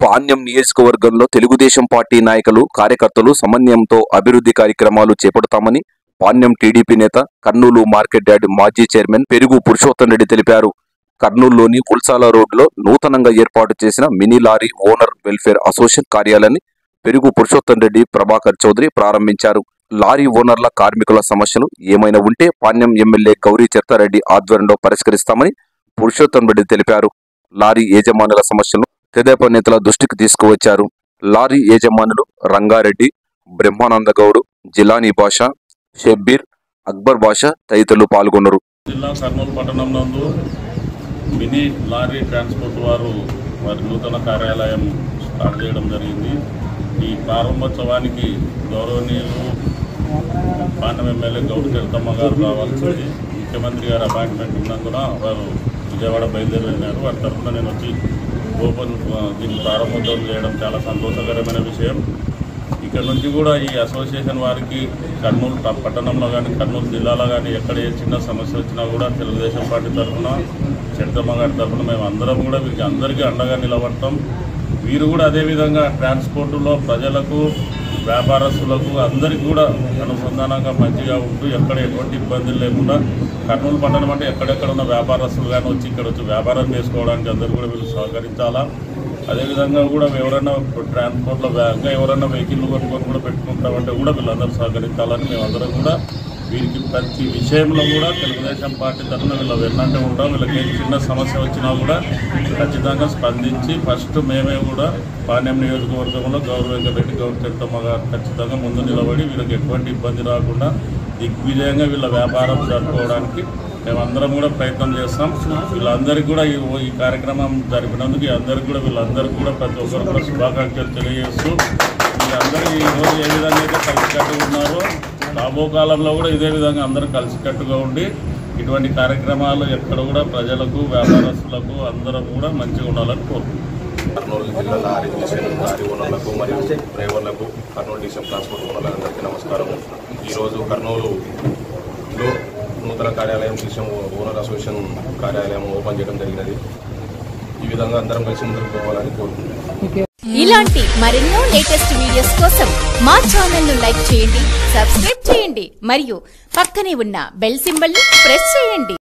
పాణ్యం నియోజకవర్గంలో తెలుగుదేశం పార్టీ నాయకులు కార్యకర్తలు సమన్వయంతో అభివృద్ధి కార్యక్రమాలు చేపడతామని పాణ్యం టీడీపీ నేత కర్నూలు మార్కెట్ యార్డ్ మాజీ చైర్మన్ పెరుగు పురుషోత్తం రెడ్డి తెలిపారు. కర్నూలులోని ఉల్సాల రోడ్లో నూతనంగా ఏర్పాటు చేసిన mini lorry owner welfare association కార్యాలయాన్ని పెరుగు పురుషోత్తం రెడ్డి ప్రభాకర్ చౌదరి ప్రారంభించారు. లారీ ఓనర్ల కార్మికుల సమస్యలు ఏమైనా ఉంటే పాణ్యం ఎమ్మెల్యే గౌరీ చర్తారెడ్డి ఆధ్వర్యంలో పరిష్కరిస్తామని పురుషోత్తం రెడ్డి తెలిపారు. లారీ యజమానుల సమస్యలను తెదేపా నేతల దృష్టికి తీసుకువచ్చారు. లారీ యజమానులు రంగారెడ్డి, బ్రహ్మానంద గౌడ్, జిలానీ బాషా, షబ్బీర్, అక్బర్ బాషా తదితరులు పాల్గొన్నారు. జిల్లా కర్నూలు పట్టణం నందు మినీ లారీ ట్రాన్స్పోర్ట్ వారి నూతన కార్యాలయం స్టార్ట్ చేయడం జరిగింది. ఈ ప్రారంభోత్సవానికి గౌరవనీయులు పాణ్యం ఎమ్మెల్యే గౌరీ చరితమ్మ గారు రావాల్సింది. ముఖ్యమంత్రి గారి అపాయింట్మెంట్ ఉన్నందున వారు విజయవాడ బయలుదేరినారు. వారి తరఫున నేను వచ్చి దీన్ని ప్రారంభోత్సవం చేయడం చాలా సంతోషకరమైన విషయం. ఇక్కడ నుంచి కూడా ఈ అసోసియేషన్ వారికి కర్నూలు పట్టణంలో కానీ కర్నూలు జిల్లాలో కానీ ఎక్కడ ఏ చిన్న సమస్య వచ్చినా కూడా తెలుగుదేశం పార్టీ తరఫున చరితమ్మ గారి తరఫున మేము అందరం కూడా వీరికి అందరికీ అండగా నిలబడతాం. వీరు కూడా అదేవిధంగా ట్రాన్స్పోర్టులో ప్రజలకు, వ్యాపారస్తులకు అందరికీ కూడా అనుసంధానంగా మంచిగా ఉంటూ ఎక్కడ ఎటువంటి ఇబ్బందులు లేకుండా కర్నూలు పట్టణం అంటే ఎక్కడెక్కడ ఉన్న వ్యాపారస్తులు కానీ వచ్చి ఇక్కడ వచ్చి వ్యాపారం చేసుకోవడానికి అందరూ కూడా వీళ్ళు సహకరించాలా. అదేవిధంగా కూడా ఎవరైనా ట్రాన్స్పోర్ట్లో ఇంకా ఎవరైనా వెహికల్ కొనుక్కొని కూడా పెట్టుకుంటామంటే కూడా వీళ్ళందరూ సహకరించాలని మేమందరం కూడా వీరికి ప్రతి విషయంలో కూడా తెలుగుదేశం పార్టీ తరఫున వీళ్ళు వెన్నంటే ఉంటాం. వీళ్ళకి ఏ చిన్న సమస్య వచ్చినా కూడా ఖచ్చితంగా స్పందించి ఫస్ట్ మేమే కూడా పాణ్యం నియోజకవర్గంలో గౌరవ వెంకటరెడ్డి గౌరీ చరితమ్మ గారు ఖచ్చితంగా ముందు నిలబడి వీళ్ళకి ఎటువంటి ఇబ్బంది రాకుండా దిగ్విజయంగా వీళ్ళ వ్యాపారం జరుపుకోవడానికి మేమందరం కూడా ప్రయత్నం చేస్తాం. వీళ్ళందరికీ కూడా ఈ కార్యక్రమం జరిపినందుకు వీళ్ళందరికీ కూడా ప్రతి ఒక్కరు కూడా శుభాకాంక్షలు తెలియజేస్తూ వీళ్ళందరూ ఈరోజు ఏ విధంగా అయితే కలిసికట్టుగా ఉన్నారో రాబో కాలంలో కూడా ఇదే విధంగా అందరూ కలిసికట్టుగా ఉండి ఇటువంటి కార్యక్రమాలు ఎక్కడ కూడా ప్రజలకు, వ్యాపారస్తులకు అందరం కూడా మంచిగా ఉండాలని కోరుకుంటున్నాం. కర్నూలు జిల్లా లారీ ఓనర్లకు మరియు డ్రైవర్లకు, కర్నూలు డివిజన్ ట్రాన్స్పోర్ట్ ఓనర్లందరికీ నమస్కారం. ఈరోజు కర్నూలులో నూతన కార్యాలయం డివిజన్ ఓనర్ అసోసియేషన్ కార్యాలయం ఓపెన్ చేయడం జరిగినది. ఈ విధంగా అందరం కలిసి ముందుకు పోవాలని కోరుకుంటున్నాం. ఇలాంటి మరెన్నో లేటెస్ట్ వీడియోస్ కోసం మా ఛానల్ ను లైక్ చేయండి, సబ్స్క్రైబ్ చేయండి మరియు పక్కనే ఉన్న బెల్ సింబల్ ని ప్రెస్ చేయండి.